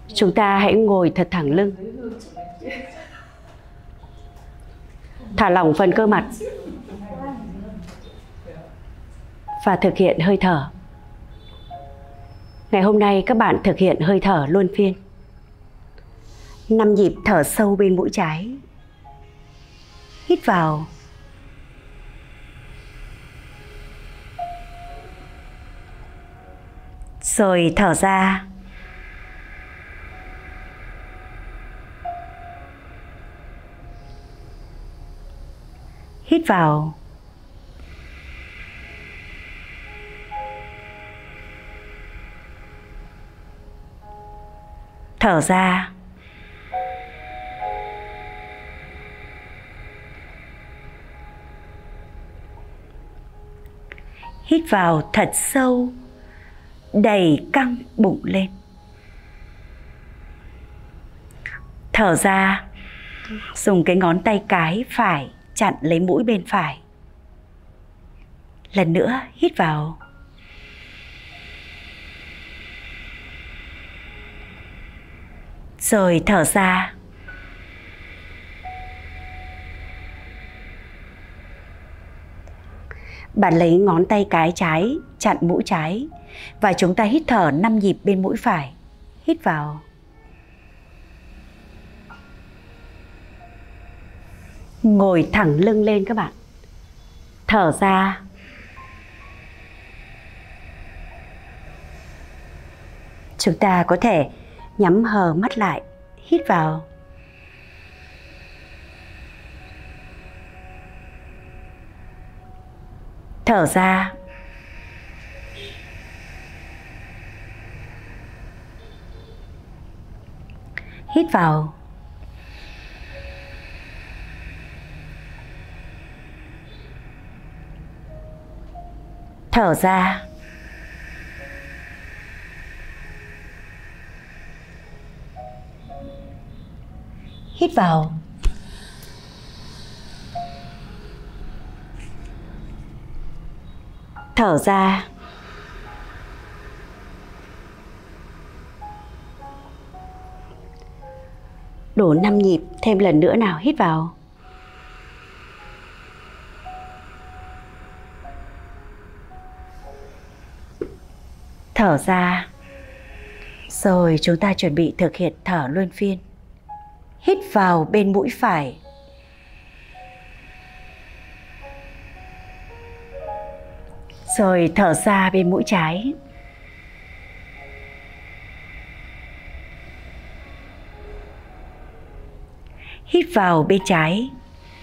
Chúng ta hãy ngồi thật thẳng lưng, thả lỏng phần cơ mặt và thực hiện hơi thở. Ngày hôm nay các bạn thực hiện hơi thở luân phiên. 5 nhịp thở sâu bên mũi trái. Hít vào. Rồi thở ra. Hít vào. Thở ra. Hít vào thật sâu, đẩy căng bụng lên. Thở ra, dùng cái ngón tay cái phải chặn lấy mũi bên phải. Lần nữa hít vào. Rồi thở ra. Bạn lấy ngón tay cái trái chặn mũi trái và chúng ta hít thở 5 nhịp bên mũi phải. Hít vào. Ngồi thẳng lưng lên các bạn. Thở ra. Chúng ta có thể nhắm hờ mắt lại. Hít vào. Thở ra. Hít vào. Thở ra. Hít vào. Thở ra. Đủ 5 nhịp, thêm lần nữa nào. Hít vào. Thở ra. Rồi chúng ta chuẩn bị thực hiện thở luân phiên. Hít vào bên mũi phải. Rồi thở ra bên mũi trái. Hít vào bên trái.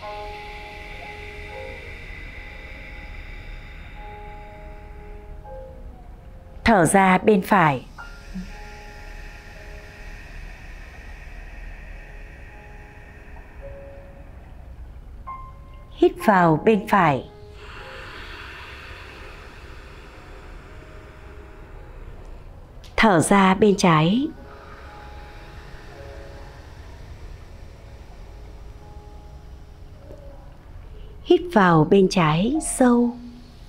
Thở ra bên phải. Hít vào bên phải. Thở ra bên trái. Hít vào bên trái sâu.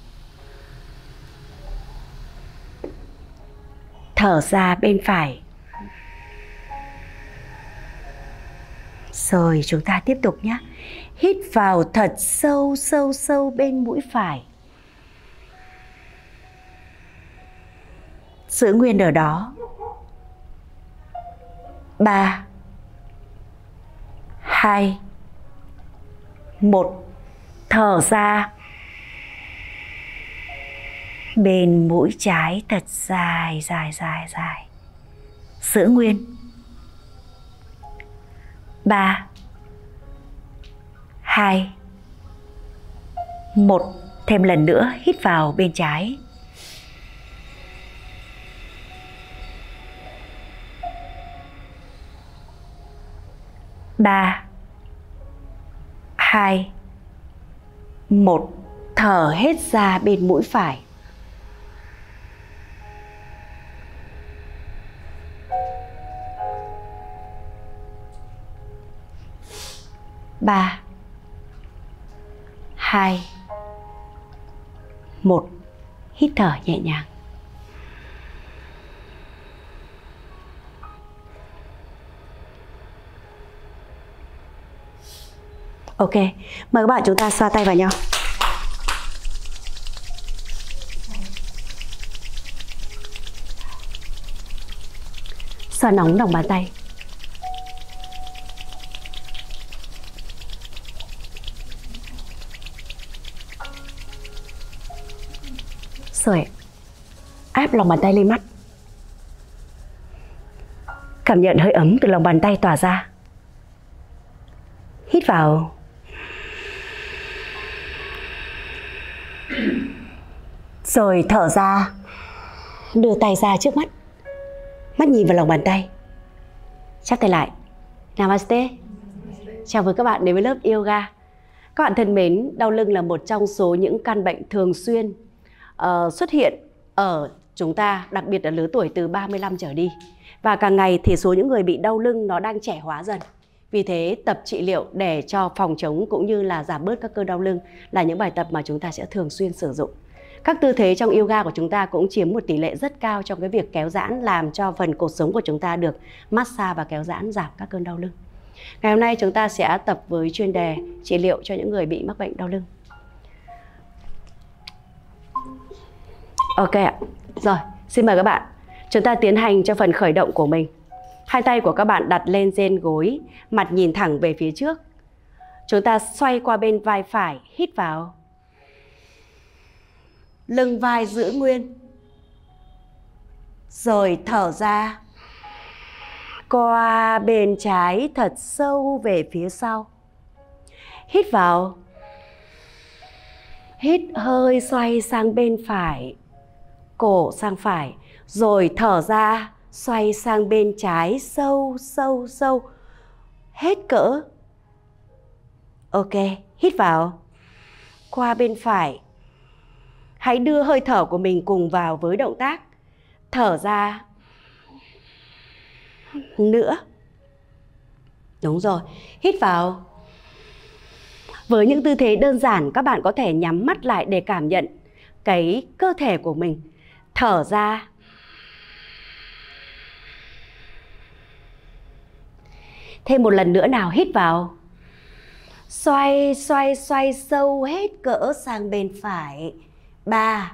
Thở ra bên phải. Rồi chúng ta tiếp tục nhé. Hít vào thật sâu sâu sâu bên mũi phải. Giữ nguyên ở đó. 3, 2, 1. Thở ra. Bên mũi trái thật dài dài dài dài. Giữ nguyên. 3, 2, 1. Thêm lần nữa hít vào bên trái. Ba, 2, 1. Thở hết ra bên mũi phải. Ba, 2, 1. Hít thở nhẹ nhàng. Ok, mời các bạn chúng ta xoa tay vào nhau. Xoa nóng lòng bàn tay. Rồi, áp lòng bàn tay lên mắt. Cảm nhận hơi ấm từ lòng bàn tay tỏa ra. Hít vào. Rồi thở ra. Đưa tay ra trước mắt. Mắt nhìn vào lòng bàn tay. Chắp tay lại. Namaste. Chào mừng các bạn đến với lớp yoga. Các bạn thân mến, đau lưng là một trong số những căn bệnh thường xuyên xuất hiện ở chúng ta, đặc biệt ở lứa tuổi từ 35 trở đi. Và càng ngày thì số những người bị đau lưng nó đang trẻ hóa dần. Vì thế tập trị liệu để cho phòng chống cũng như là giảm bớt các cơn đau lưng là những bài tập mà chúng ta sẽ thường xuyên sử dụng. Các tư thế trong yoga của chúng ta cũng chiếm một tỷ lệ rất cao trong cái việc kéo giãn, làm cho phần cột sống của chúng ta được massage và kéo giãn, giảm các cơn đau lưng. Ngày hôm nay chúng ta sẽ tập với chuyên đề trị liệu cho những người bị mắc bệnh đau lưng. Ok ạ. Rồi, xin mời các bạn. Chúng ta tiến hành cho phần khởi động của mình. Hai tay của các bạn đặt lên trên gối, mặt nhìn thẳng về phía trước. Chúng ta xoay qua bên vai phải, hít vào. Lưng vai giữ nguyên. Rồi thở ra. Qua bên trái thật sâu về phía sau. Hít vào. Hít hơi xoay sang bên phải. Cổ sang phải. Rồi thở ra. Xoay sang bên trái sâu sâu sâu. Hết cỡ. Ok, hít vào. Qua bên phải. Hãy đưa hơi thở của mình cùng vào với động tác. Thở ra. Nữa. Đúng rồi, hít vào. Với những tư thế đơn giản, các bạn có thể nhắm mắt lại để cảm nhận cái cơ thể của mình. Thở ra. Thêm một lần nữa nào, hít vào. Xoay, xoay, xoay sâu hết cỡ sang bên phải. 3,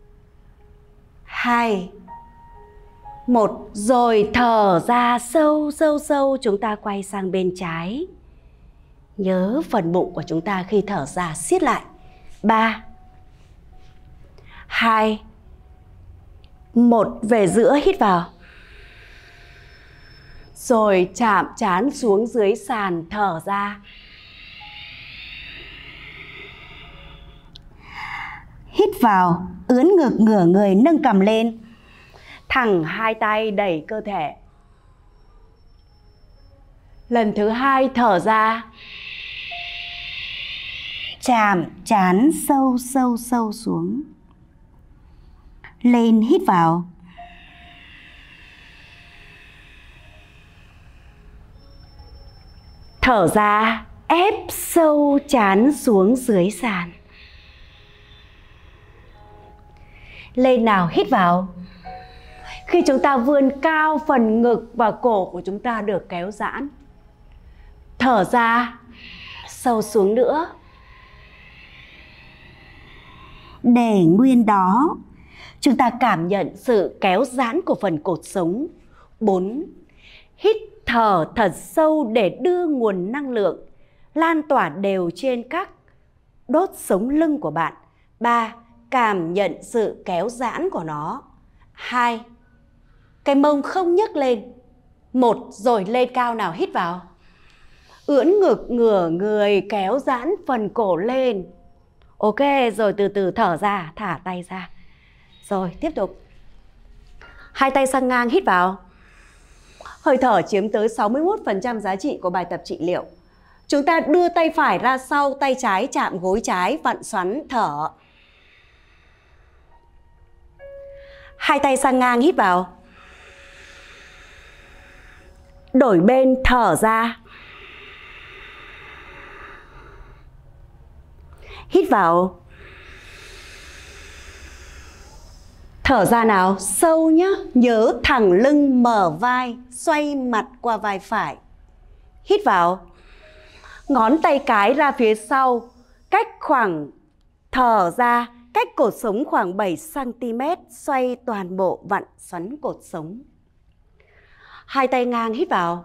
2, 1. Rồi thở ra sâu, sâu, sâu. Chúng ta quay sang bên trái. Nhớ phần bụng của chúng ta khi thở ra siết lại. 3, 2, 1. Về giữa, hít vào. Rồi chạm trán xuống dưới sàn, thở ra. Hít vào, ướn ngực ngửa người, nâng cằm lên. Thẳng hai tay đẩy cơ thể. Lần thứ hai thở ra. Chạm trán sâu sâu sâu xuống. Lên, hít vào. Thở ra, ép sâu trán xuống dưới sàn. Lên nào, hít vào. Khi chúng ta vươn cao, phần ngực và cổ của chúng ta được kéo giãn. Thở ra, sâu xuống nữa. Để nguyên đó, chúng ta cảm nhận sự kéo giãn của phần cột sống. 4. Hít thở thật sâu để đưa nguồn năng lượng lan tỏa đều trên các đốt sống lưng của bạn. 3. Cảm nhận sự kéo giãn của nó. 2. Cái mông không nhấc lên. 1. Rồi lên cao nào, hít vào. Ưỡn ngực ngửa người, kéo giãn phần cổ lên. Ok, rồi từ từ thở ra, thả tay ra. Rồi tiếp tục. Hai tay sang ngang, hít vào. Hơi thở chiếm tới 61% giá trị của bài tập trị liệu. Chúng ta đưa tay phải ra sau, tay trái chạm gối trái, vặn xoắn, thở. Hai tay sang ngang, hít vào. Đổi bên, thở ra. Hít vào. Thở ra nào, sâu nhá. Nhớ thẳng lưng, mở vai, xoay mặt qua vai phải. Hít vào. Ngón tay cái ra phía sau, cách khoảng thở ra, cách cột sống khoảng 7 cm, xoay toàn bộ vặn xoắn cột sống. Hai tay ngang hít vào.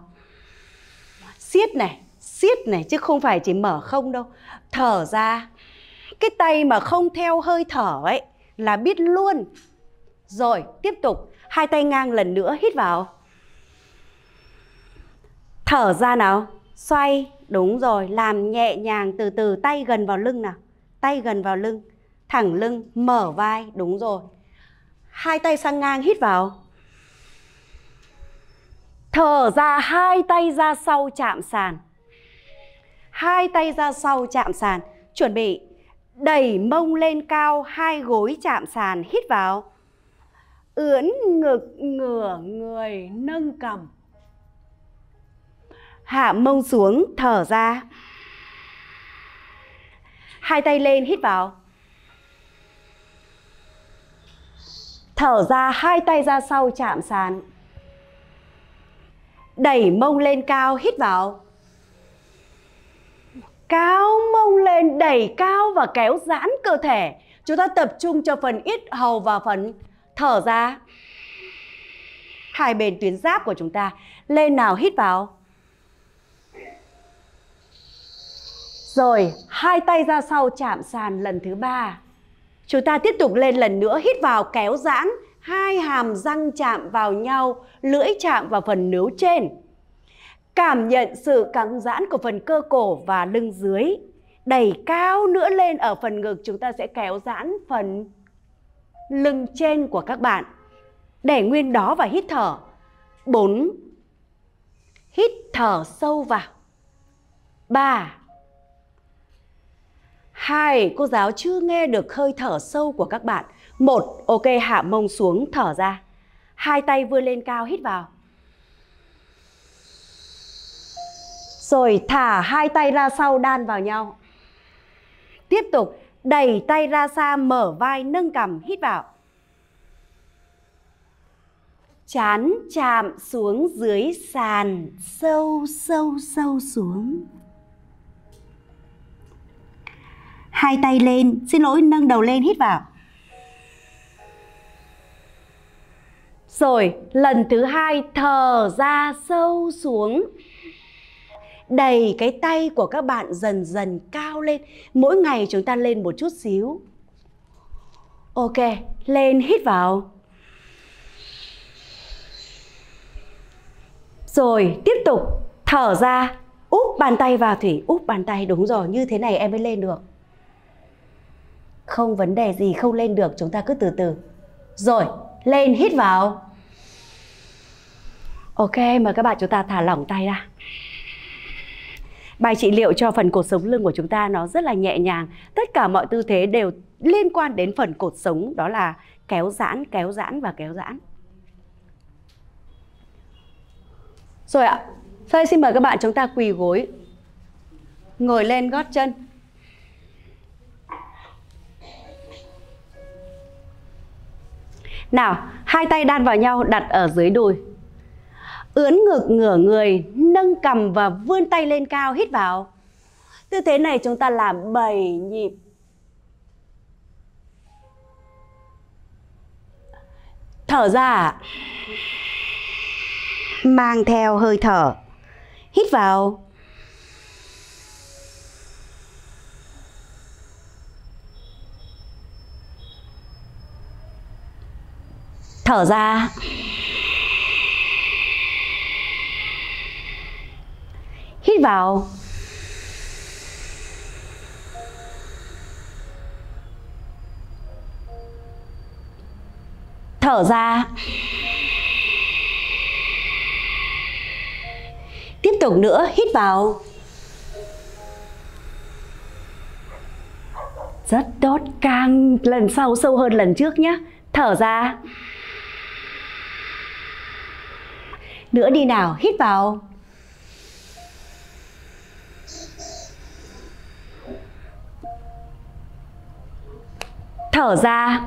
Siết này chứ không phải chỉ mở không đâu. Thở ra. Cái tay mà không theo hơi thở ấy là biết luôn. Rồi, tiếp tục. Hai tay ngang lần nữa, hít vào. Thở ra nào. Xoay, đúng rồi, làm nhẹ nhàng từ từ, tay gần vào lưng nào. Tay gần vào lưng, thẳng lưng, mở vai, đúng rồi. Hai tay sang ngang, hít vào. Thở ra, hai tay ra sau chạm sàn. Hai tay ra sau chạm sàn. Chuẩn bị. Đẩy mông lên cao, hai gối chạm sàn, hít vào. Ưỡn ngực, ngửa người, nâng cằm. Hạ mông xuống, thở ra. Hai tay lên, hít vào. Thở ra, hai tay ra sau chạm sàn. Đẩy mông lên cao, hít vào. Cao mông lên, đẩy cao và kéo giãn cơ thể. Chúng ta tập trung cho phần yết hầu và phần thở ra. Hai bên tuyến giáp của chúng ta. Lên nào, hít vào. Rồi, hai tay ra sau chạm sàn lần thứ 3. Chúng ta tiếp tục lên lần nữa, hít vào, kéo giãn. Hai hàm răng chạm vào nhau, lưỡi chạm vào phần nướu trên. Cảm nhận sự căng giãn của phần cơ cổ và lưng dưới. Đẩy cao nữa lên ở phần ngực, chúng ta sẽ kéo giãn phần lưng trên của các bạn. Để nguyên đó và hít thở. 4. Hít thở sâu vào. 3. 2. Cô giáo chưa nghe được hơi thở sâu của các bạn. 1. Ok, hạ mông xuống, thở ra. Hai tay vươn lên cao, hít vào. Rồi thả hai tay ra sau, đan vào nhau. Tiếp tục đẩy tay ra xa, mở vai, nâng cằm, hít vào. Trán chạm xuống dưới sàn, sâu sâu sâu xuống. Hai tay lên, nâng đầu lên, hít vào. Rồi lần thứ 2 thở ra sâu xuống. Đẩy cái tay của các bạn dần dần cao lên. Mỗi ngày chúng ta lên một chút xíu. Ok, lên, hít vào. Rồi tiếp tục thở ra, úp bàn tay vào Thủy, úp bàn tay, đúng rồi, như thế này em mới lên được. Không vấn đề gì, không lên được chúng ta cứ từ từ. Rồi, lên, hít vào. Ok, mời các bạn chúng ta thả lỏng tay ra. Bài trị liệu cho phần cột sống lưng của chúng ta nó rất là nhẹ nhàng. Tất cả mọi tư thế đều liên quan đến phần cột sống, đó là kéo giãn và kéo giãn. Rồi ạ, sau đây xin mời các bạn chúng ta quỳ gối, ngồi lên gót chân. Nào, hai tay đan vào nhau, đặt ở dưới đùi. Ưỡn ngực, ngửa người, nâng cằm và vươn tay lên cao, hít vào. Tư thế này chúng ta làm 7 nhịp. Thở ra, mang theo hơi thở. Hít vào. Thở ra. Hít vào. Thở ra. Tiếp tục nữa, hít vào. Rất tốt, càng lần sau sâu hơn lần trước nhé. Thở ra. Nữa đi nào, hít vào. Thở ra.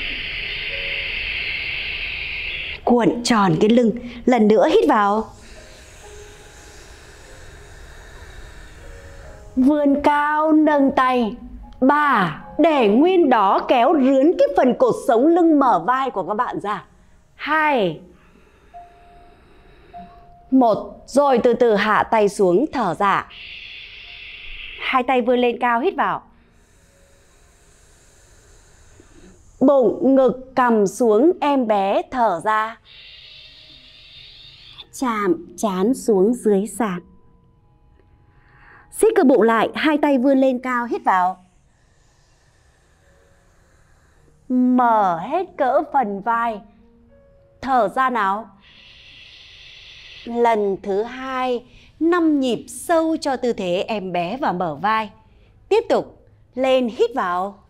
Cuộn tròn cái lưng. Lần nữa hít vào. Vươn cao nâng tay. 3. Để nguyên đó, kéo rướn cái phần cột sống lưng mở vai của các bạn ra. 2, 1. Rồi từ từ hạ tay xuống, thở ra. 2 tay vươn lên cao, hít vào. Bụng, ngực, cằm xuống em bé, thở ra. Chạm trán xuống dưới sàn. Siết cơ bụng lại, 2 tay vươn lên cao, hít vào. Mở hết cỡ phần vai, thở ra nào. Lần thứ 2, 5 nhịp sâu cho tư thế em bé và mở vai. Tiếp tục, lên, hít vào.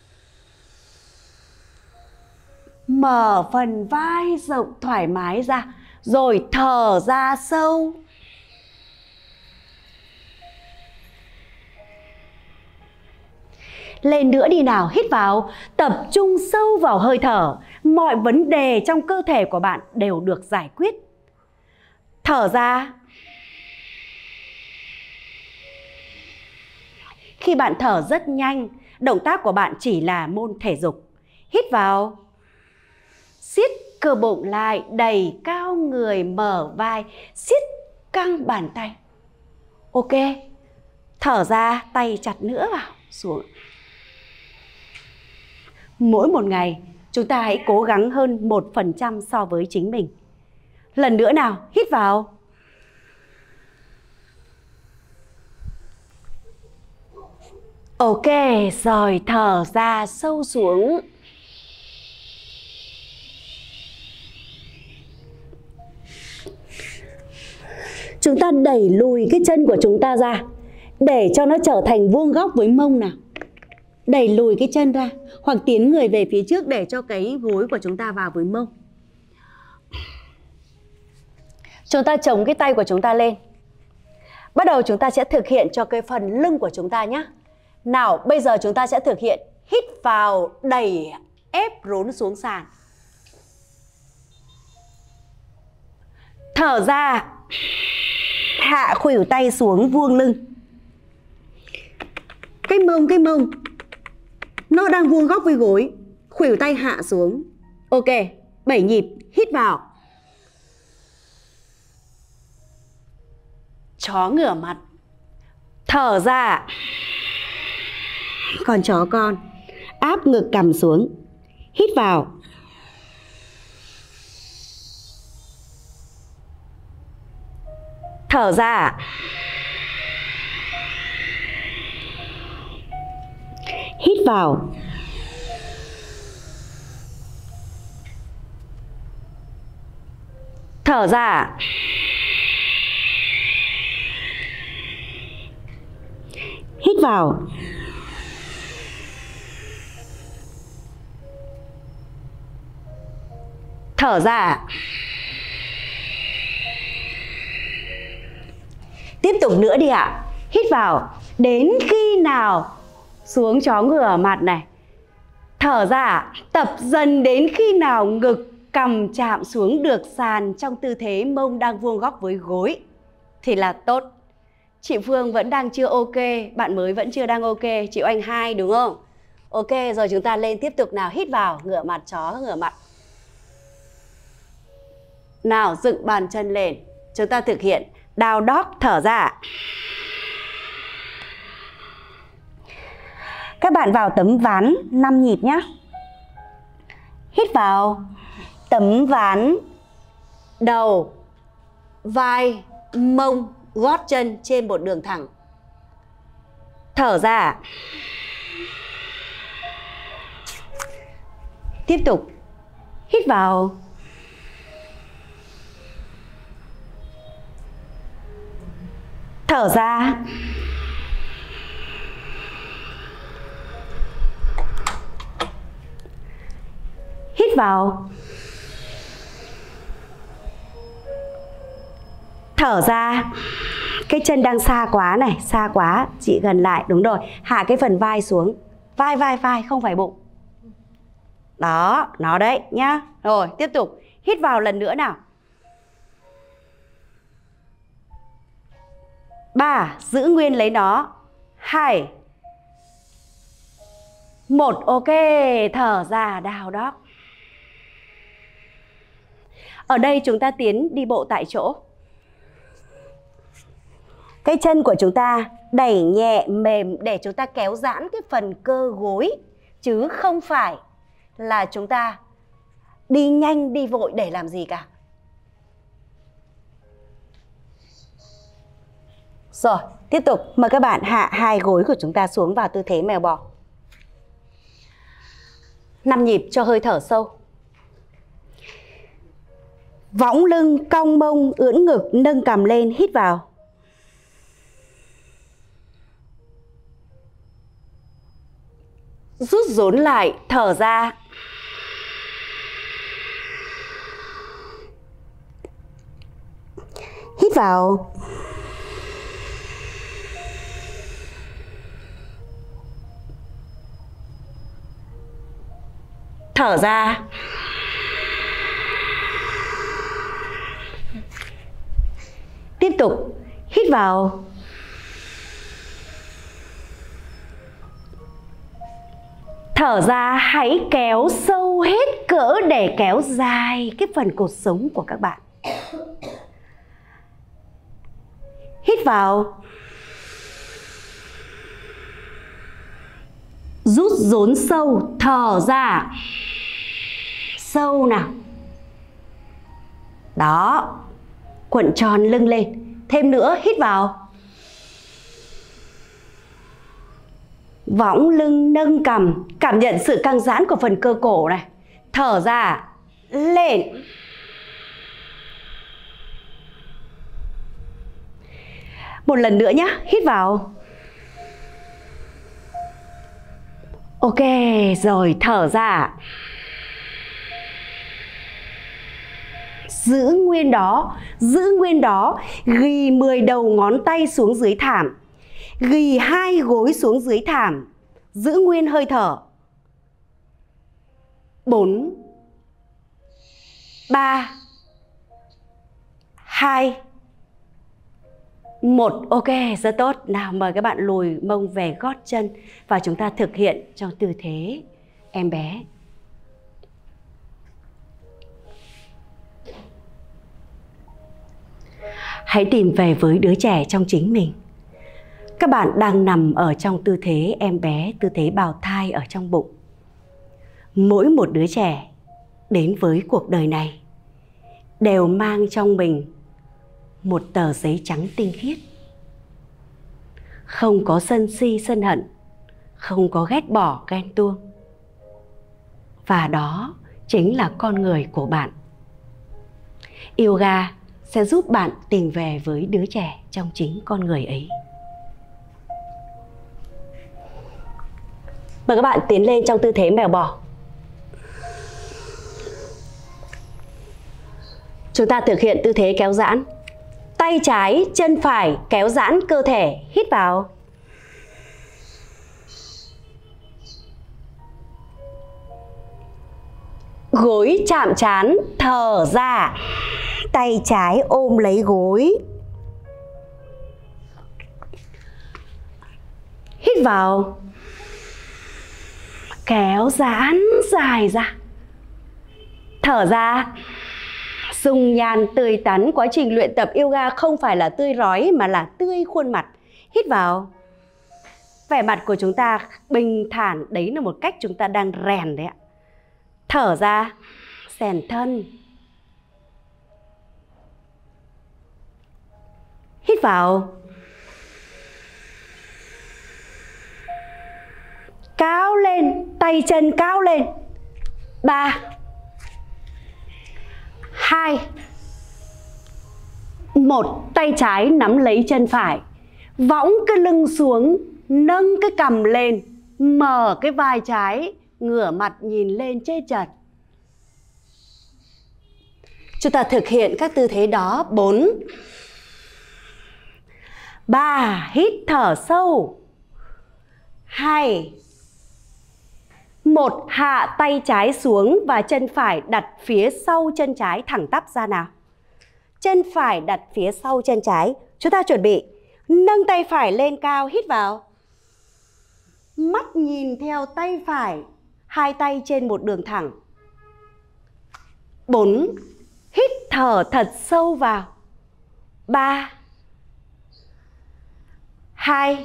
Mở phần vai rộng thoải mái ra, rồi thở ra sâu. Lên nữa đi nào, hít vào, tập trung sâu vào hơi thở. Mọi vấn đề trong cơ thể của bạn đều được giải quyết. Thở ra. Khi bạn thở rất nhanh, động tác của bạn chỉ là môn thể dục. Hít vào. Siết cơ bụng lại, đẩy cao người, mở vai, siết căng bàn tay. Ok. Thở ra, tay chặt nữa vào, xuống. Mỗi một ngày, chúng ta hãy cố gắng hơn 1% so với chính mình. Lần nữa nào, hít vào. Ok, rồi thở ra sâu xuống. Chúng ta đẩy lùi cái chân của chúng ta ra để cho nó trở thành vuông góc với mông nào. Đẩy lùi cái chân ra, hoặc tiến người về phía trước để cho cái gối của chúng ta vào với mông. Chúng ta chống cái tay của chúng ta lên. Bắt đầu chúng ta sẽ thực hiện cho cái phần lưng của chúng ta nhé. Nào, bây giờ chúng ta sẽ thực hiện. Hít vào, đẩy, ép rốn xuống sàn. Thở ra, hạ khuỷu tay xuống, vuông lưng. Cái mông nó đang vuông góc với gối. Khuỷu tay hạ xuống. Ok, 7 nhịp, hít vào. Chó ngửa mặt. Thở ra. Còn chó con. Áp ngực cằm xuống. Hít vào. Thở ra. Hít vào. Thở ra. Hít vào. Thở ra. Tiếp tục nữa đi ạ. Hít vào. Đến khi nào xuống chó ngửa mặt này. Thở ra. Tập dần đến khi nào ngực cằm chạm xuống được sàn trong tư thế mông đang vuông góc với gối thì là tốt. Chị Phương vẫn đang chưa ok, bạn mới vẫn chưa đang ok, chị Oanh 2 đúng không? Ok, rồi chúng ta lên tiếp tục nào. Hít vào, ngửa mặt, chó ngửa mặt. Nào, dựng bàn chân lên. Chúng ta thực hiện down dog, thở ra. Các bạn vào tấm ván 5 nhịp nhé. Hít vào. Tấm ván, đầu, vai, mông, gót chân trên một đường thẳng. Thở ra. Tiếp tục. Hít vào. Thở ra. Hít vào. Thở ra. Cái chân đang xa quá này, xa quá, chị gần lại, đúng rồi. Hạ cái phần vai xuống. Vai, không phải bụng. Đó, nó đấy nhá. Rồi, tiếp tục. Hít vào lần nữa nào. 3, giữ nguyên lấy nó. 2, 1. Ok, thở ra down dog. Ở đây chúng ta tiến đi bộ tại chỗ. Cái chân của chúng ta đẩy nhẹ mềm để chúng ta kéo giãn cái phần cơ gối, chứ không phải là chúng ta đi nhanh đi vội để làm gì cả. Rồi, tiếp tục mời các bạn hạ hai gối của chúng ta xuống vào tư thế mèo bò. 5 nhịp cho hơi thở sâu. Võng lưng, cong mông, ưỡn ngực, nâng cằm lên, hít vào. Rút rốn lại, thở ra. Hít vào. Thở ra. Tiếp tục hít vào. Thở ra, hãy kéo sâu hết cỡ để kéo dài cái phần cột sống của các bạn. Hít vào. Rút rốn sâu, thở ra. Sâu nào. Đó. Cuộn tròn lưng lên. Thêm nữa, hít vào. Võng lưng, nâng cằm, cảm nhận sự căng giãn của phần cơ cổ này. Thở ra, lên. Một lần nữa nhé, hít vào. Ok, rồi thở ra. Giữ nguyên đó, ghi 10 đầu ngón tay xuống dưới thảm. Ghi 2 gối xuống dưới thảm. Giữ nguyên hơi thở. 4, 3, 2, 1. Ok, rất tốt. Nào mời các bạn lùi mông về gót chân và chúng ta thực hiện trong tư thế em bé. Hãy tìm về với đứa trẻ trong chính mình. Các bạn đang nằm ở trong tư thế em bé, tư thế bào thai ở trong bụng. Mỗi một đứa trẻ đến với cuộc đời này đều mang trong mình một tờ giấy trắng tinh khiết. Không có sân si sân hận, không có ghét bỏ ghen tuông. Và đó chính là con người của bạn. Yoga sẽ giúp bạn tìm về với đứa trẻ trong chính con người ấy. Mời các bạn tiến lên trong tư thế mèo bò. Chúng ta thực hiện tư thế kéo giãn. Tay trái, chân phải kéo giãn cơ thể. Hít vào. Gối chạm trán, thở ra. Tay trái ôm lấy gối. Hít vào. Kéo giãn dài ra. Thở ra. Dung nhan tươi tắn. Quá trình luyện tập yoga không phải là tươi rói mà là tươi khuôn mặt. Hít vào. Vẻ mặt của chúng ta bình thản. Đấy là một cách chúng ta đang rèn đấy ạ. Thở ra. Xèn thân. Hít vào. Cao lên. Tay chân cao lên. 3, 2, 1. Tay trái nắm lấy chân phải. Võng cái lưng xuống. Nâng cái cằm lên. Mở cái vai trái. Ngửa mặt nhìn lên trên trần. Chúng ta thực hiện các tư thế đó. 4, 3. Hít thở sâu. 2, 1. Hạ tay trái xuống và chân phải đặt phía sau chân trái, thẳng tắp ra nào. Chân phải đặt phía sau chân trái. Chúng ta chuẩn bị nâng tay phải lên cao, hít vào. mắt nhìn theo tay phải, hai tay trên một đường thẳng. 4. Hít thở thật sâu vào. 3, 2,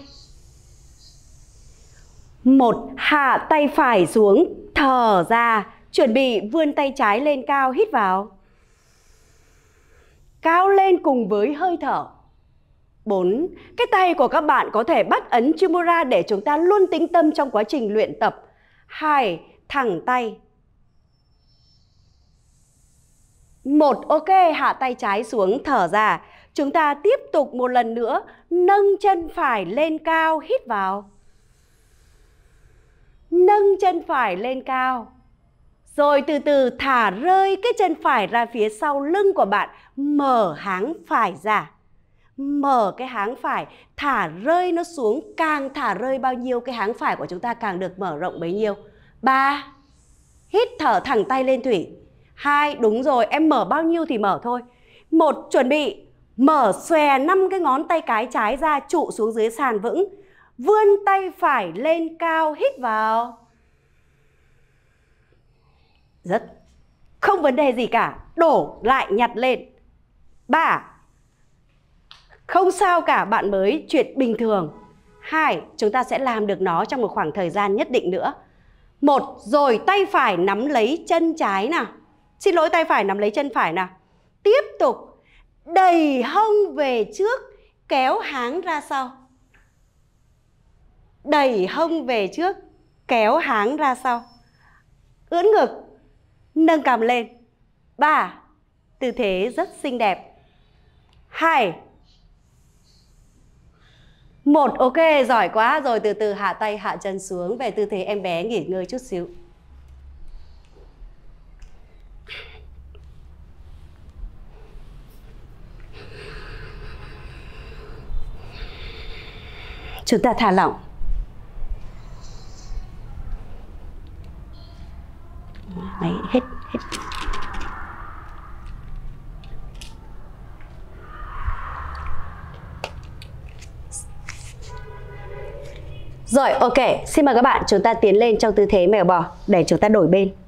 1. Hạ tay phải xuống, thở ra. Chuẩn bị vươn tay trái lên cao, hít vào. Cao lên cùng với hơi thở. 4. Cái tay của các bạn có thể bắt ấn Chimura để chúng ta luôn tĩnh tâm trong quá trình luyện tập. 2. Thẳng tay. 1. Ok, hạ tay trái xuống, thở ra. Chúng ta tiếp tục một lần nữa, nâng chân phải lên cao, hít vào. Nâng chân phải lên cao. Rồi từ từ thả rơi cái chân phải ra phía sau lưng của bạn, mở háng phải ra. Mở cái háng phải, thả rơi nó xuống, càng thả rơi bao nhiêu cái háng phải của chúng ta càng được mở rộng bấy nhiêu. 3. Hít thở thẳng tay lên Thủy. 2. Đúng rồi, em mở bao nhiêu thì mở thôi. 1. Chuẩn bị. Mở xòe 5 cái ngón tay cái trái ra, trụ xuống dưới sàn vững. Vươn tay phải lên cao, hít vào. Rất không vấn đề gì cả, đổ lại nhặt lên. 3. Không sao cả, bạn mới chuyện bình thường. 2. Chúng ta sẽ làm được nó trong một khoảng thời gian nhất định nữa. 1. Rồi tay phải nắm lấy chân trái nào. Xin lỗi, tay phải nắm lấy chân phải nào. Tiếp tục đẩy hông về trước, kéo háng ra sau. Đẩy hông về trước, kéo háng ra sau. Ưỡn ngực, nâng cằm lên. 3. Tư thế rất xinh đẹp. 2, 1. Ok, giỏi quá. Rồi từ từ hạ tay hạ chân xuống, về tư thế em bé nghỉ ngơi chút xíu. Chúng ta thả lỏng. Đấy, hết. Rồi, ok, xin mời các bạn chúng ta tiến lên trong tư thế mèo bò để chúng ta đổi bên.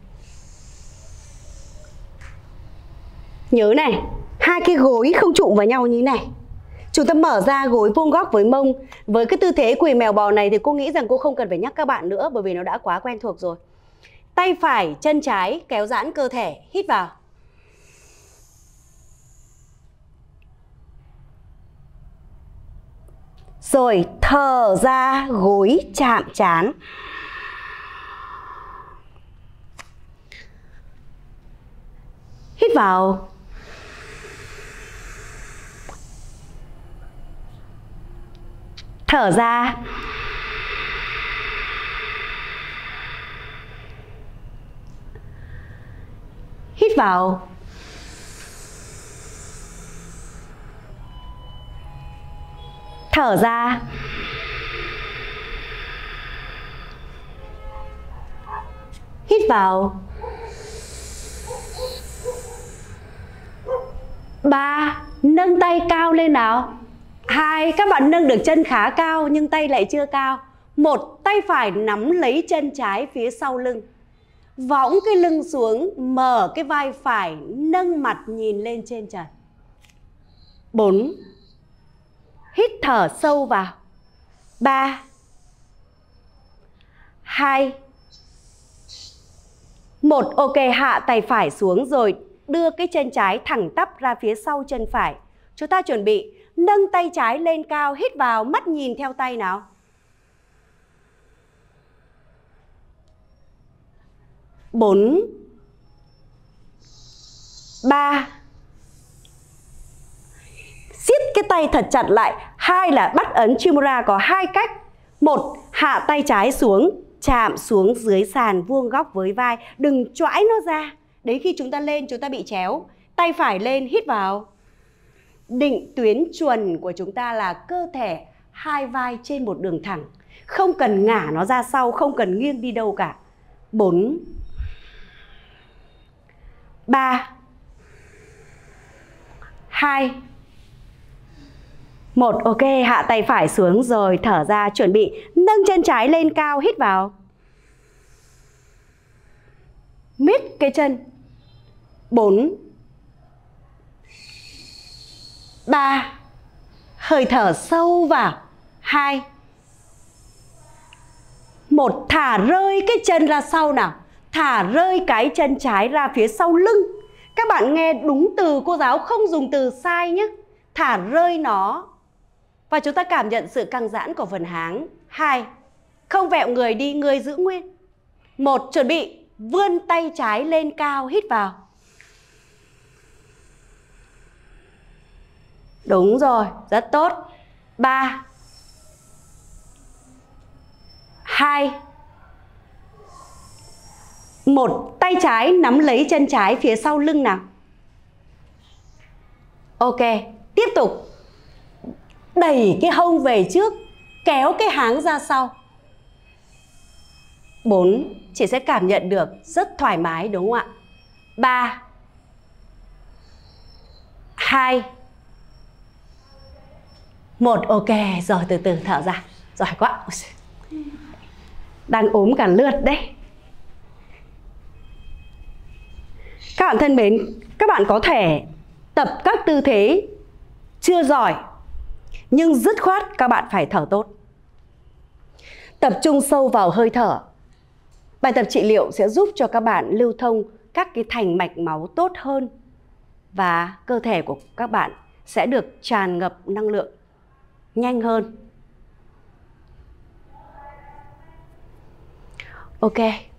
Nhớ này, hai cái gối không chụm vào nhau như thế này. Chúng ta mở ra gối vuông góc với mông. Với cái tư thế quỳ mèo bò này thì cô nghĩ rằng cô không cần phải nhắc các bạn nữa, bởi vì nó đã quá quen thuộc rồi. Tay phải, chân trái kéo giãn cơ thể, hít vào. Rồi thở ra, gối chạm trán. Hít vào. Thở ra. Hít vào. Thở ra. Hít vào. 3. Nâng tay cao lên nào. 2. Các bạn nâng được chân khá cao nhưng tay lại chưa cao. 1. Tay phải nắm lấy chân trái phía sau lưng. Võng cái lưng xuống, mở cái vai phải, nâng mặt nhìn lên trên trần. 4. Hít thở sâu vào. 3, 2, 1. Ok, hạ tay phải xuống rồi đưa cái chân trái thẳng tắp ra phía sau chân phải. Chúng ta chuẩn bị nâng tay trái lên cao, hít vào, mắt nhìn theo tay nào. 4, 3, siết cái tay thật chặt lại. 2 là bắt ấn Chimura có 2 cách. 1. Hạ tay trái xuống, chạm xuống dưới sàn vuông góc với vai, đừng choãi nó ra. Đấy, khi chúng ta lên chúng ta bị chéo. Tay phải lên, hít vào. Định tuyến chuẩn của chúng ta là cơ thể, hai vai trên một đường thẳng. Không cần ngả nó ra sau, không cần nghiêng đi đâu cả. 4, 3, 2, 1. Ok, hạ tay phải xuống rồi thở ra, chuẩn bị nâng Nâng chân trái lên cao, hít vào. Miết cái chân. 4 3. Hơi thở sâu vào. 2 1. Thả rơi cái chân ra sau nào. Thả rơi cái chân trái ra phía sau lưng. Các bạn nghe đúng từ cô giáo, không dùng từ sai nhé. Thả rơi nó. Và chúng ta cảm nhận sự căng giãn của phần háng. 2. Không vẹo người đi, người giữ nguyên. 1. Chuẩn bị. Vươn tay trái lên cao, hít vào. Đúng rồi, rất tốt. 3 2 1. Tay trái nắm lấy chân trái phía sau lưng nào. Ok, tiếp tục. Đẩy cái hông về trước, kéo cái háng ra sau. 4. Chị sẽ cảm nhận được rất thoải mái đúng không ạ? 3 2 1. Ok, rồi từ từ thở ra. Giỏi quá. Đang ốm cả lượt đấy. Các bạn thân mến, các bạn có thể tập các tư thế chưa giỏi, nhưng dứt khoát các bạn phải thở tốt. Tập trung sâu vào hơi thở. Bài tập trị liệu sẽ giúp cho các bạn lưu thông các cái thành mạch máu tốt hơn và cơ thể của các bạn sẽ được tràn ngập năng lượng nhanh hơn. Ok.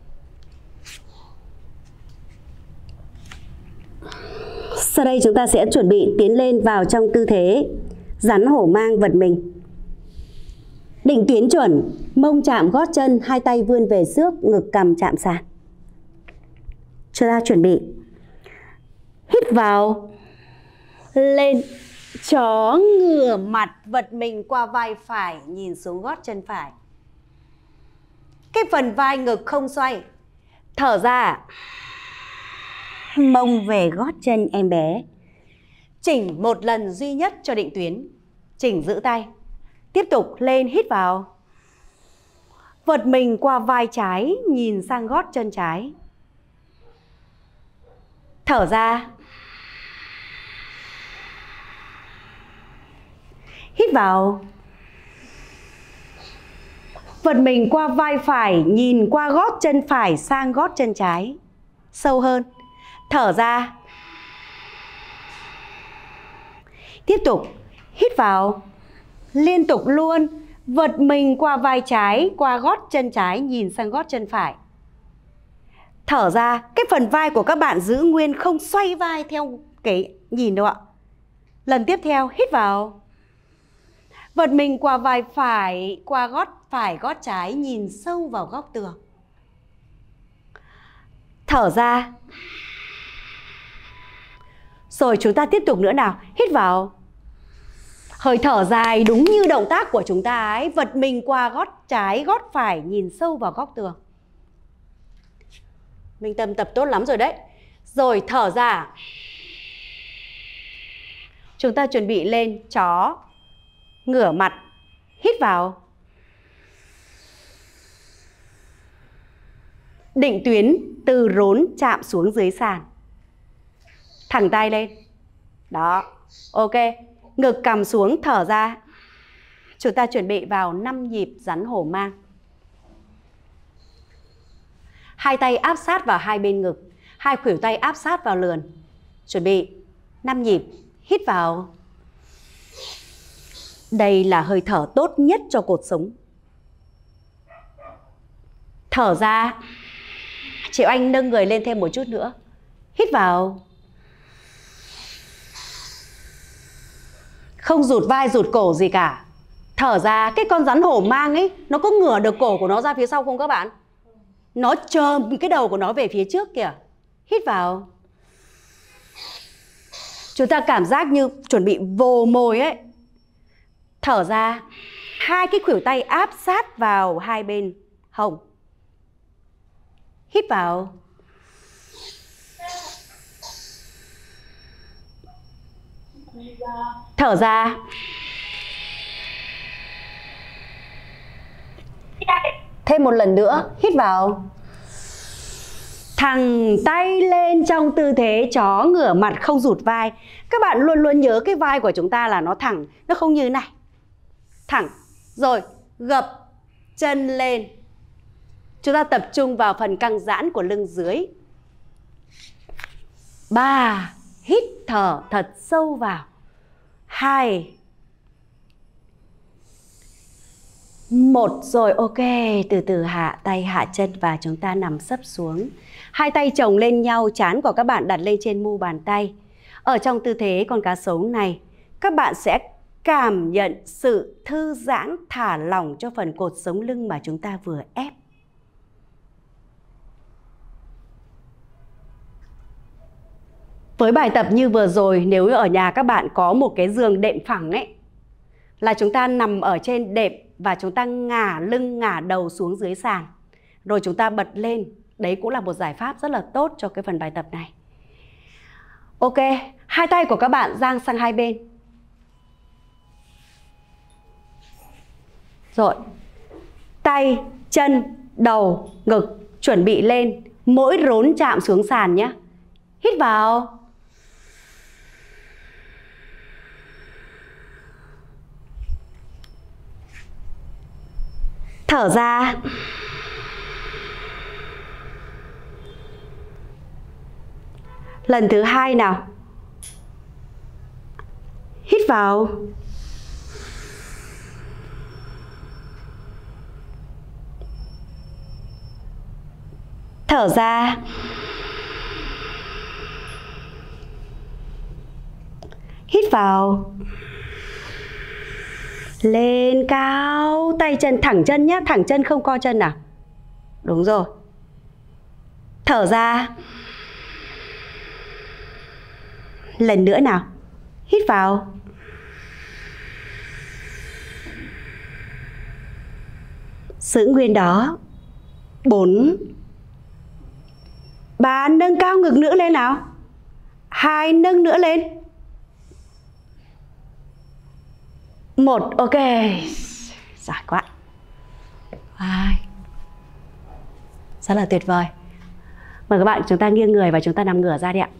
Sau đây chúng ta sẽ chuẩn bị tiến lên vào trong tư thế rắn hổ mang vật mình. Định tuyến chuẩn, mông chạm gót chân, hai tay vươn về trước, ngực cằm chạm sàn. Chúng ta chuẩn bị. Hít vào, lên, chó ngửa mặt vật mình qua vai phải, nhìn xuống gót chân phải. Cái phần vai ngực không xoay. Thở ra, mông về gót chân em bé. Chỉnh một lần duy nhất cho định tuyến. Chỉnh giữ tay. Tiếp tục lên, hít vào. Vật mình qua vai trái, nhìn sang gót chân trái. Thở ra. Hít vào. Vật mình qua vai phải, nhìn qua gót chân phải sang gót chân trái. Sâu hơn. Thở ra. Tiếp tục. Hít vào. Liên tục luôn. Vật mình qua vai trái, qua gót chân trái, nhìn sang gót chân phải. Thở ra. Cái phần vai của các bạn giữ nguyên, không xoay vai theo cái nhìn đâu ạ. Lần tiếp theo, hít vào. Vật mình qua vai phải, qua gót phải, gót trái, nhìn sâu vào góc tường. Thở ra. Rồi chúng ta tiếp tục nữa nào. Hít vào. Hơi thở dài đúng như động tác của chúng ta ấy. Vật mình qua gót trái, gót phải, nhìn sâu vào góc tường. Minh Tâm tập tốt lắm rồi đấy. Rồi thở ra. Chúng ta chuẩn bị lên chó, ngửa mặt. Hít vào. Định tuyến từ rốn chạm xuống dưới sàn. Thẳng tay lên. Đó. Ok. Ngực cằm xuống, thở ra. Chúng ta chuẩn bị vào 5 nhịp rắn hổ mang. Hai tay áp sát vào hai bên ngực. Hai khuỷu tay áp sát vào lườn. Chuẩn bị 5 nhịp. Hít vào. Đây là hơi thở tốt nhất cho cột sống. Thở ra. Chị Anh nâng người lên thêm một chút nữa. Hít vào. Không rụt vai rụt cổ gì cả. Thở ra. Cái con rắn hổ mang ấy, nó có ngửa được cổ của nó ra phía sau không các bạn? Nó chồm cái đầu của nó về phía trước kìa. Hít vào. Chúng ta cảm giác như chuẩn bị vồ mồi ấy. Thở ra. Hai cái khuỷu tay áp sát vào hai bên hông. Hít vào. Thở ra. Thêm một lần nữa, hít vào. Thẳng tay lên trong tư thế chó ngửa mặt không rụt vai. Các bạn luôn luôn nhớ cái vai của chúng ta là nó thẳng, nó không như này. Thẳng, rồi gập chân lên. Chúng ta tập trung vào phần căng giãn của lưng dưới. 3, hít thở thật sâu vào. 2, 1, rồi ok, từ từ hạ tay hạ chân và chúng ta nằm sấp xuống. Hai tay chồng lên nhau, trán của các bạn đặt lên trên mu bàn tay. Ở trong tư thế con cá sấu này, các bạn sẽ cảm nhận sự thư giãn thả lỏng cho phần cột sống lưng mà chúng ta vừa ép. Với bài tập như vừa rồi, nếu ở nhà các bạn có một cái giường đệm phẳng ấy, là chúng ta nằm ở trên đệm và chúng ta ngả lưng, ngả đầu xuống dưới sàn. Rồi chúng ta bật lên. Đấy cũng là một giải pháp rất là tốt cho cái phần bài tập này. Ok, hai tay của các bạn dang sang hai bên. Rồi, tay, chân, đầu, ngực chuẩn bị lên. Mỗi rốn chạm xuống sàn nhé. Hít vào. Thở ra. Lần thứ hai nào. Hít vào. Thở ra. Hít vào. Lên cao. Tay chân thẳng chân nhé. Thẳng chân không co chân nào. Đúng rồi. Thở ra. Lần nữa nào. Hít vào. Giữ nguyên đó. 4, 3, nâng cao ngực nữa lên nào. 2, nâng nữa lên. 1, ok. Giỏi quá. 2. Rất là tuyệt vời. Mời các bạn chúng ta nghiêng người và chúng ta nằm ngửa ra đi ạ.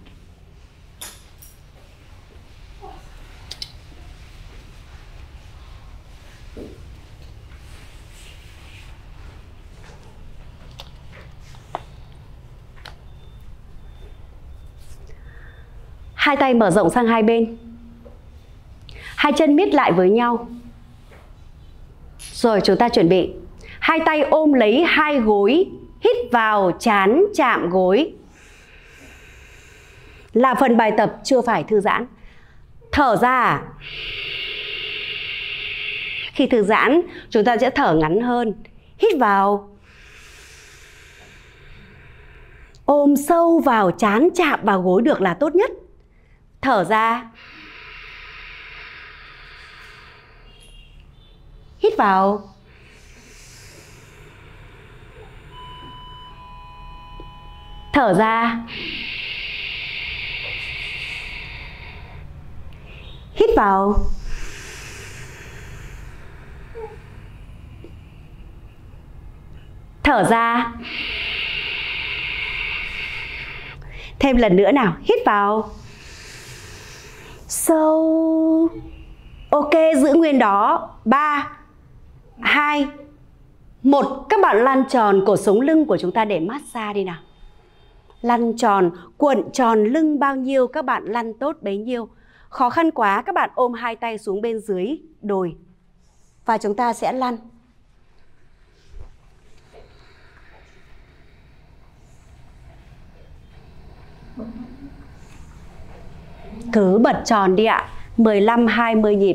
Hai tay mở rộng sang hai bên. Hai chân miết lại với nhau. Rồi chúng ta chuẩn bị. Hai tay ôm lấy hai gối. Hít vào, trán chạm gối. Là phần bài tập chưa phải thư giãn. Thở ra. Khi thư giãn, chúng ta sẽ thở ngắn hơn. Hít vào. Ôm sâu vào, trán chạm vào gối được là tốt nhất. Thở ra. Hít vào. Thở ra. Hít vào. Thở ra. Thêm lần nữa nào. Hít vào. Sâu. Ok, giữ nguyên đó. 3, 2, 1. Các bạn lăn tròn cổ sống lưng của chúng ta để massage đi nào. Lăn tròn, cuộn tròn lưng bao nhiêu các bạn lăn tốt bấy nhiêu. Khó khăn quá các bạn ôm hai tay xuống bên dưới đùi. Và chúng ta sẽ lăn. Cứ bật tròn đi ạ. 15-20 nhịp.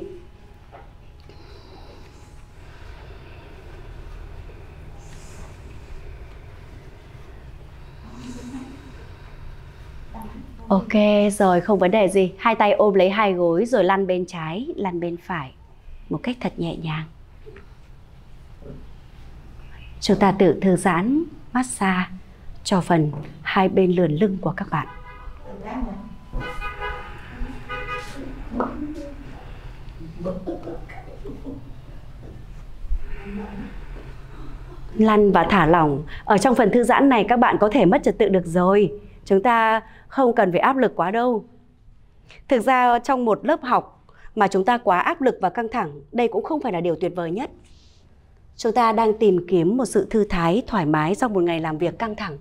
Ok, rồi không vấn đề gì. Hai tay ôm lấy hai gối rồi lăn bên trái, lăn bên phải. Một cách thật nhẹ nhàng. Chúng ta tự thư giãn, massage cho phần hai bên lườn lưng của các bạn. Lăn và thả lỏng. Ở trong phần thư giãn này các bạn có thể mất trật tự được rồi. Chúng ta không cần phải áp lực quá đâu. Thực ra trong một lớp học mà chúng ta quá áp lực và căng thẳng, đây cũng không phải là điều tuyệt vời nhất. Chúng ta đang tìm kiếm một sự thư thái, thoải mái sau một ngày làm việc căng thẳng.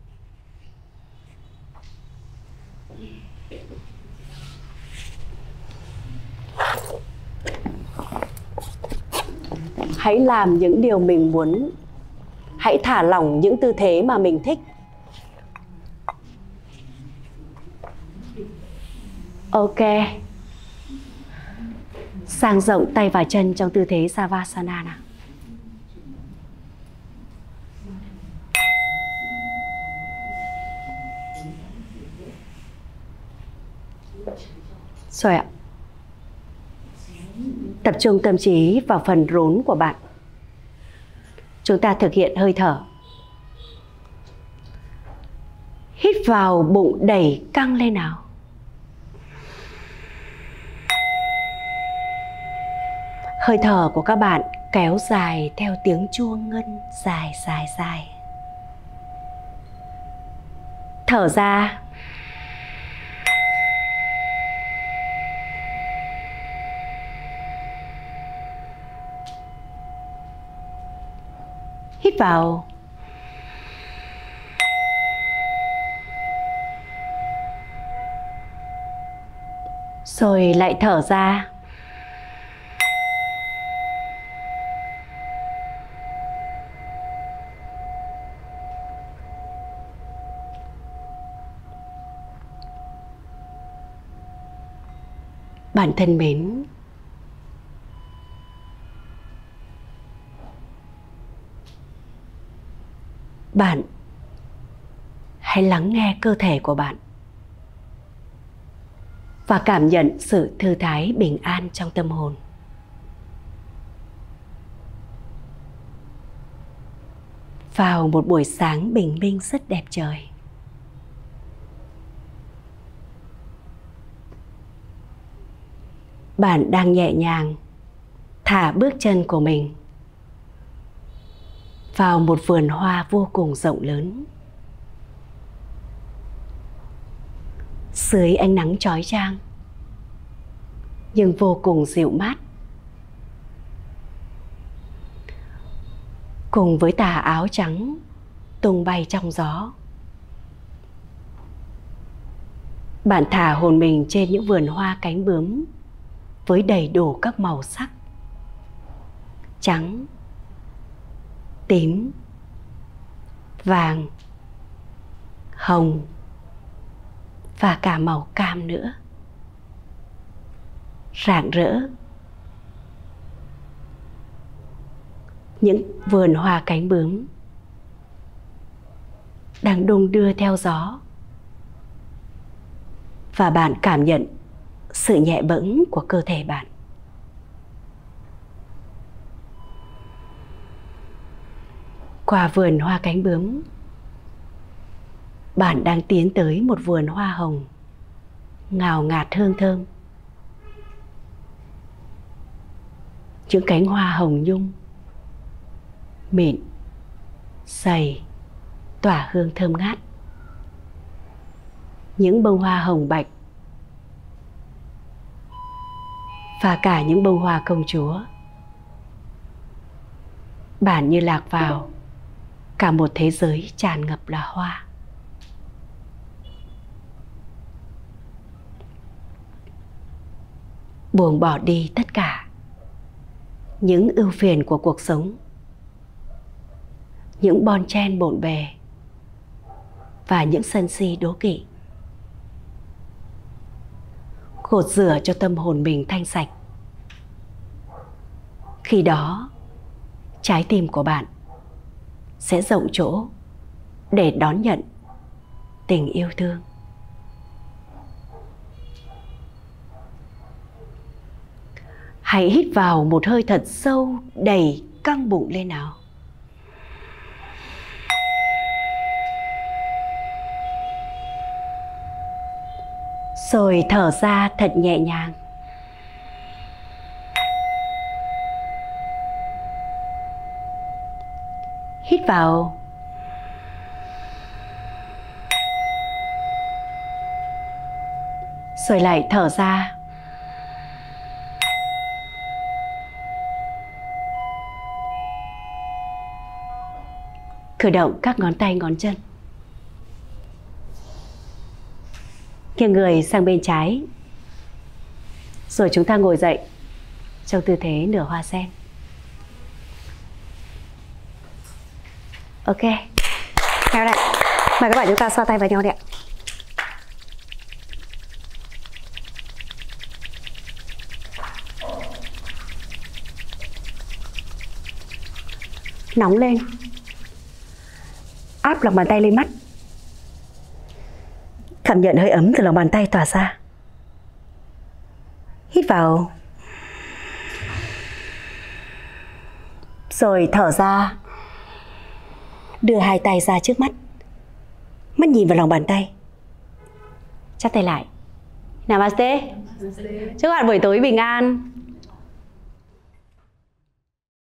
Hãy làm những điều mình muốn. Hãy thả lỏng những tư thế mà mình thích. Ok. Dang rộng tay và chân trong tư thế Savasana nào. Rồi ạ. Tập trung tâm trí vào phần rốn của bạn. Chúng ta thực hiện hơi thở. Hít vào, bụng đẩy căng lên nào. Hơi thở của các bạn kéo dài theo tiếng chuông ngân dài dài dài. Thở ra. Hít vào. Rồi lại thở ra. Bạn thân mến, bạn hãy lắng nghe cơ thể của bạn và cảm nhận sự thư thái bình an trong tâm hồn. Vào một buổi sáng bình minh rất đẹp trời, bạn đang nhẹ nhàng thả bước chân của mình vào một vườn hoa vô cùng rộng lớn. Dưới ánh nắng chói chang nhưng vô cùng dịu mát, cùng với tà áo trắng tung bay trong gió, bạn thả hồn mình trên những vườn hoa cánh bướm với đầy đủ các màu sắc: trắng, tím, vàng, hồng và cả màu cam nữa. Rạng rỡ. Những vườn hoa cánh bướm đang đung đưa theo gió, và bạn cảm nhận sự nhẹ bẫng của cơ thể bạn. Qua vườn hoa cánh bướm, bạn đang tiến tới một vườn hoa hồng ngào ngạt hương thơm. Những cánh hoa hồng nhung, mịn, dày, tỏa hương thơm ngát. Những bông hoa hồng bạch và cả những bông hoa công chúa. Bạn như lạc vào cả một thế giới tràn ngập là hoa. Buông bỏ đi tất cả những ưu phiền của cuộc sống, những bon chen bộn bề và những sân si đố kỵ. Gột rửa cho tâm hồn mình thanh sạch. Khi đó, trái tim của bạn sẽ rộng chỗ để đón nhận tình yêu thương. Hãy hít vào một hơi thật sâu, đầy căng bụng lên nào. Rồi thở ra thật nhẹ nhàng. Hít vào. Rồi lại thở ra. Cử động các ngón tay ngón chân. Nghiêng người sang bên trái. Rồi chúng ta ngồi dậy trong tư thế nửa hoa sen. Ok. Theo đây. Mời các bạn chúng ta xoa tay vào nhau đi ạ. Nóng lên. Áp lòng bàn tay lên mắt. Cảm nhận hơi ấm từ lòng bàn tay tỏa ra. Hít vào. Rồi thở ra. Đưa hai tay ra trước mắt. Mắt nhìn vào lòng bàn tay. Chắp tay lại. Namaste. Chúc bạn buổi tối bình an.